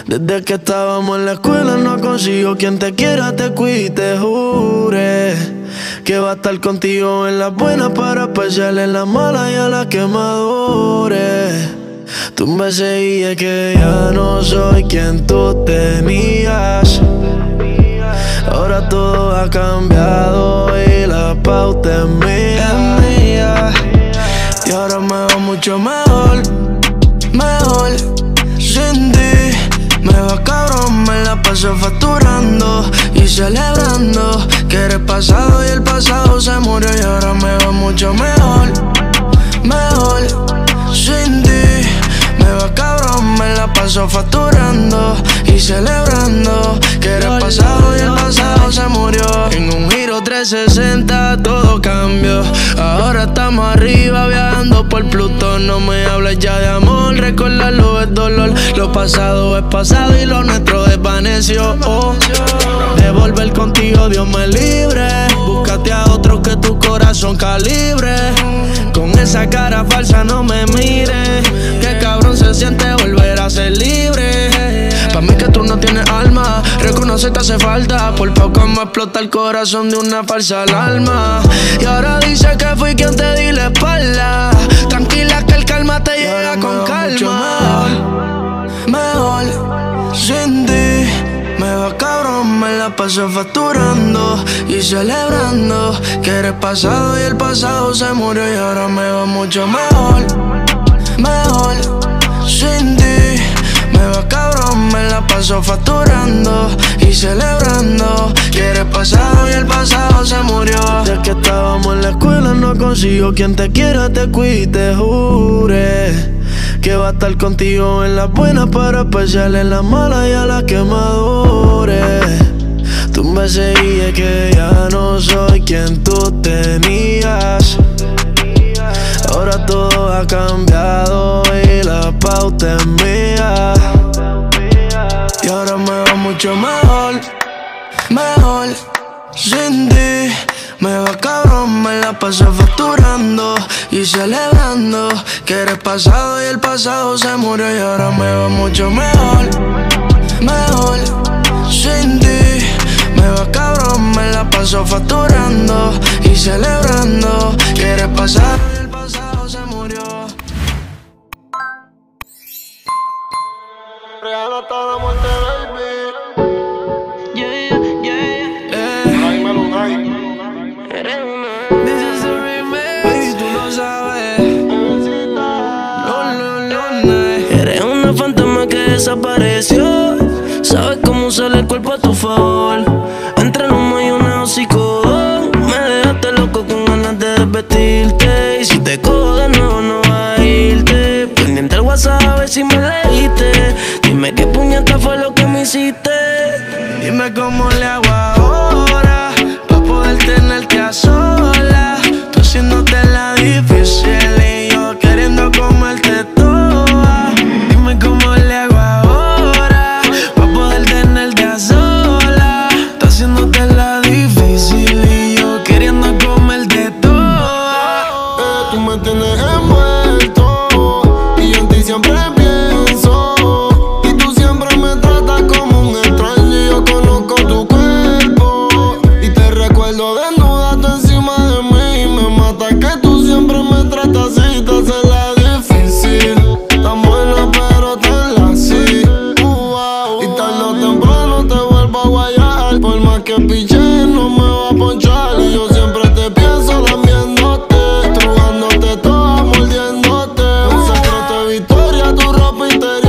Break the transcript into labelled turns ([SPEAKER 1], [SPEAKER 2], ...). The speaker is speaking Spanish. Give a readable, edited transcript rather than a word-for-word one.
[SPEAKER 1] Desde que estábamos en la escuela no consigo quien te quiera, te cuide y te jure que va a estar contigo en las buenas para especial en las malas y a las que madure. Tú me seguías que ya no soy quien tú tenías. Ahora todo ha cambiado y la pauta es mía. Y ahora me va mucho mejor, mejor sin ti. Me va cabrón, me la paso facturando y celebrando que eres pasado y el pasado se murió. Y ahora me va mucho mejor, mejor sin ti. Me va cabrón, me la paso facturando y celebrando que eres pasado y el pasado se murió. En un giro 360 todo cambió. Ahora estamos arriba viajando por Plutón. No me hables ya de amor, recordarlo es dolor. Lo pasado es pasado y lo nuestro desvaneció. De volver contigo Dios me libre. Búscate a otro que tu corazón calibre. Con esa cara falsa no me mires. Que cabrón se siente volver a ser libre. Pa' mí que tú no tienes alma, reconoce que hace falta. Por poco me explota el corazón de una falsa alarma. Y ahora dice que fui quien te di la espalda. Tranquila que el calma te llega con calma. Mejor sin ti. Me va cabrón, me la paso facturando y celebrando que eres pasado y el pasado se murió. Y ahora me va mucho mejor, mejor sin ti. Me va cabrón, me la paso facturando y celebrando que eres pasado y el pasado se murió. Desde que estábamos en la escuela no consigo quien te quiera, te cuide y te jure que va a estar contigo en las buenas para especial en las malas y a las que madure. Tú me seguías que ya no soy quien tú tenías. Ahora todo ha cambiado y la pauta es mía. Y ahora me va mucho mejor, mejor sin ti. Me va cabrón, me la paso facturando y celebrando que eres pasado y el pasado se murió. Y ahora me va mucho mejor, mejor sin ti. Me va cabrón, me la paso facturando y celebrando que eres pasado y el pasado se murió.
[SPEAKER 2] Regalo toda muerte, baby.
[SPEAKER 1] Yeah, yeah.
[SPEAKER 2] Ay, Melonay.
[SPEAKER 1] This is a remix. Baby, tú lo sabes.
[SPEAKER 3] Eres una fantasma que desapareció. Sabes cómo usar el cuerpo a tu favor. Entre el humo y una hocicón. Me dejaste loco con ganas de desvestirte. Y si te cojo de nuevo no vas a irte. Pendiente al WhatsApp a ver si me leíste. Dime qué puñeta fue lo que me hiciste.
[SPEAKER 1] Dime cómo le hago ahora pa' poder tenerte a solas. Tú haciéndote la difícil y yo queriendo comerte toda. Dime cómo le hago ahora pa' poder tenerte a solas. Tú haciéndote la difícil y yo queriendo comerte toda.
[SPEAKER 2] Tú me tienes envuelto y yo en ti siempre pienso. Y tú siempre me tratas como un extraño y yo conozco tu cuerpo. Y te recuerdo desnuda tú encima de mí y me mata que tú siempre me tratas así. Te hace la difícil, tan buena pero tan así. Y tarde o temprano te vuelvo a guayar. Por más que piche no me va a ponchar. Y yo siempre te pienso lamiéndote, estrujándote toda, mordiéndote. Un secreto de victoria, tu ropa interior.